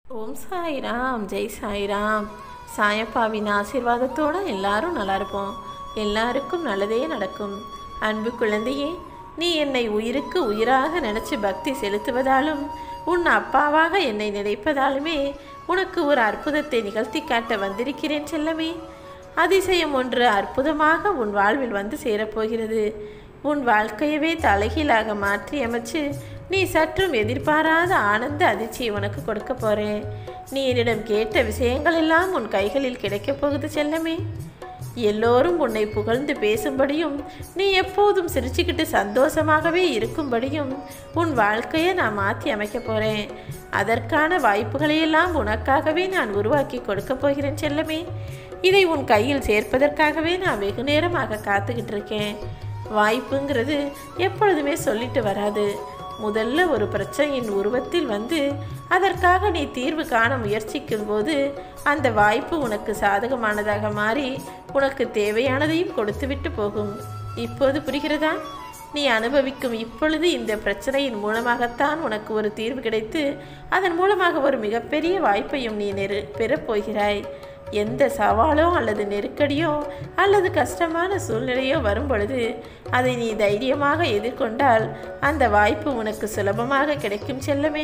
ஓம் சாய்ராம், ஜெய் சாய்ராம். சாயப்பாவின் ஆசீர்வாதத்தோடு எல்லாரும் நல்லா இருப்போம். எல்லாருக்கும் நல்லதே நடக்கும். அன்பு குழந்தையே, நீ என்னை உயிருக்கு உயிராக நினச்சி பக்தி செலுத்துவதாலும் உன் அப்பாவாக என்னை நினைப்பதாலுமே உனக்கு ஒரு அற்புதத்தை நிகழ்த்தி காட்ட வந்திருக்கிறேன் செல்லமே. அதிசயம் ஒன்று அற்புதமாக உன் வாழ்வில் வந்து சேரப்போகிறது. உன் வாழ்க்கையவே தலைகீழாக மாற்றி அமைச்சு நீ சற்றும் எதிர்பாராத ஆனந்த அதிர்ச்சியை உனக்கு கொடுக்க போகிறேன். நீ என்னிடம் கேட்ட விஷயங்கள் எல்லாம் உன் கைகளில் கிடைக்கப் போகுது செல்லமே. எல்லோரும் உன்னை புகழ்ந்து பேசும்படியும் நீ எப்போதும் சிரிச்சுக்கிட்டு சந்தோஷமாகவே இருக்கும்படியும் உன் வாழ்க்கையை நான் மாற்றி அமைக்க போகிறேன். அதற்கான வாய்ப்புகளையெல்லாம் உனக்காகவே நான் உருவாக்கி கொடுக்க போகிறேன் செல்லமே. இதை உன் கையில் சேர்ப்பதற்காகவே நான் வெகு நேரமாக காத்துக்கிட்டு இருக்கேன். வாய்ப்புங்கிறது எப்பொழுதுமே சொல்லிட்டு வராது. முதல்ல ஒரு பிரச்சனையின் உருவத்தில் வந்து அதற்காக நீ தீர்வு காண முயற்சிக்கும் போது அந்த வாய்ப்பு உனக்கு சாதகமானதாக மாறி உனக்கு தேவையானதையும் கொடுத்துவிட்டு போகும். இப்போது புரிகிறதா? நீ அனுபவிக்கும் இப்பொழுது இந்த பிரச்சனையின் மூலமாகத்தான் உனக்கு ஒரு தீர்வு கிடைத்து அதன் மூலமாக ஒரு மிகப்பெரிய வாய்ப்பையும் நீ பெறப்போகிறாய். எந்த சவாலோ அல்லது நெருக்கடியோ அல்லது கஷ்டமான சூழ்நிலையோ வரும் பொழுது அதை நீ தைரியமாக எதிர்கொண்டால் அந்த வாய்ப்பு உனக்கு சுலபமாக கிடைக்கும் செல்லமே.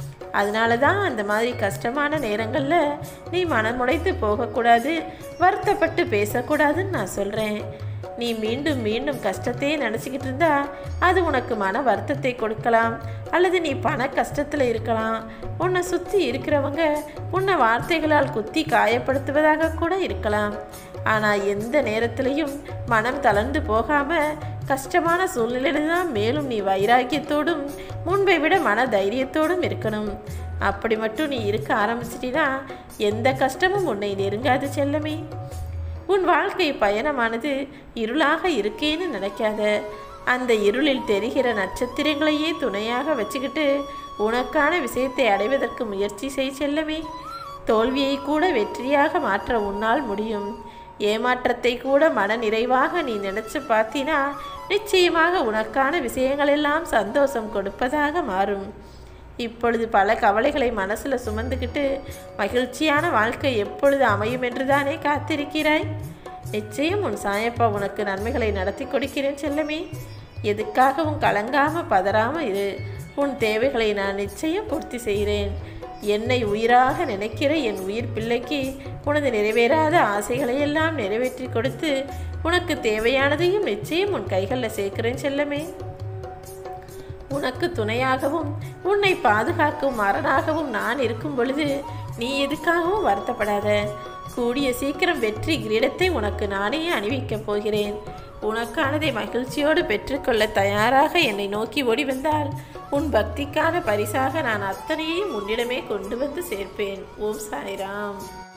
அதனால தான் அந்த மாதிரி கஷ்டமான நேரங்களில் நீ மனமுடைத்து போகக்கூடாது, வருத்தப்பட்டு பேசக்கூடாதுன்னு நான் சொல்கிறேன். நீ மீண்டும் மீண்டும் கஷ்டத்தையே நினச்சிக்கிட்டு இருந்தா அது உனக்கு மன வருத்தத்தை கொடுக்கலாம். அல்லது நீ பண கஷ்டத்தில் இருக்கலாம். உன்னை சுற்றி இருக்கிறவங்க உன்னை வார்த்தைகளால் குத்தி காயப்படுத்துவதாக கூட இருக்கலாம். ஆனால் எந்த நேரத்திலையும் மனம் தளர்ந்து போகாமல் கஷ்டமான சூழ்நிலையில் தான் மேலும் நீ வைராக்கியத்தோடும் முன்பை விட மன தைரியத்தோடும் இருக்கணும். அப்படி மட்டும் நீ இருக்க ஆரம்பிச்சிட்டினா எந்த கஷ்டமும் உன்னை நெருங்காது செல்லமே. உன் வாழ்க்கை பயணமானது இருளாக இருக்கேன்னு நினைக்காத. அந்த இருளில் தெரிகிற நட்சத்திரங்களையே துணையாக வச்சுக்கிட்டு உனக்கான விஷயத்தை அடைவதற்கு முயற்சி செய் செல்லமே. தோல்வியை கூட வெற்றியாக மாற்ற உன்னால் முடியும். ஏமாற்றத்தை கூட மன நிறைவாக நீ நினச்சி பார்த்தினா நிச்சயமாக உனக்கான விஷயங்களெல்லாம் சந்தோஷம் கொடுப்பதாக மாறும். இப்பொழுது பல கவலைகளை மனசில் சுமந்துக்கிட்டு மகிழ்ச்சியான வாழ்க்கை எப்பொழுது அமையும் என்று தானே காத்திருக்கிறாய். நிச்சயம் உன் சாயப்பா உனக்கு நன்மைகளை நடத்தி கொடுக்கிறேன் செல்லமே. எதுக்காகவும் கலங்காமல் பதறாமல் இரு. உன் தேவைகளை நான் நிச்சயம் பூர்த்தி செய்கிறேன். என்னை உயிராக நினைக்கிற என் உயிர் பிள்ளைக்கு உனது நிறைவேறாத ஆசைகளையெல்லாம் நிறைவேற்றி கொடுத்து உனக்கு தேவையானதையும் நிச்சயம் உன் கைகளில் சேர்க்கிறேன் செல்லமே. உனக்கு துணையாகவும் உன்னை பாதுகாக்கும் அரணாகவும் நான் இருக்கும் பொழுது நீ எதுக்காகவும் வருத்தப்படாத. கூடிய சீக்கிரம் வெற்றி கிரீடத்தை உனக்கு நானே அணிவிக்கப் போகிறேன். உனக்கானதை மகிழ்ச்சியோடு பெற்றுக்கொள்ள தயாராக என்னை நோக்கி ஓடி வந்தால் உன் பக்திக்கான பரிசாக நான் அத்தனையையும் உன்னிடமே கொண்டு வந்து சேர்ப்பேன். ஓம் சாய்ராம்.